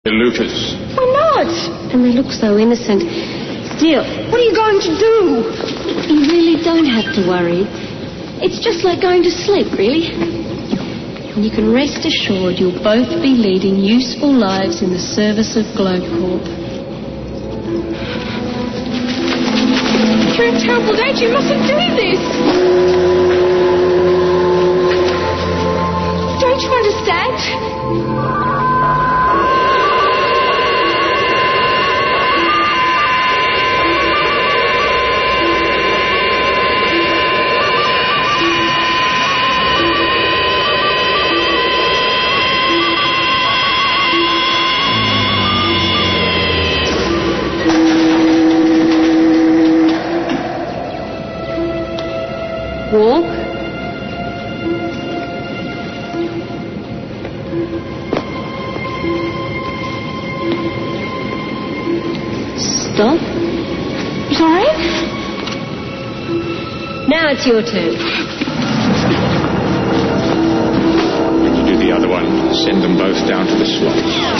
Lucas. Why not? And they look so innocent. Still, What are you going to do? you really don't have to worry. It's just like going to sleep, really. And you can rest assured you'll both be leading useful lives in the service of Globe Corp. You're in terrible danger. You mustn't do this. Don't you understand? Walk. Stop. Sorry? Now it's your turn. When you do the other one, send them both down to the slot.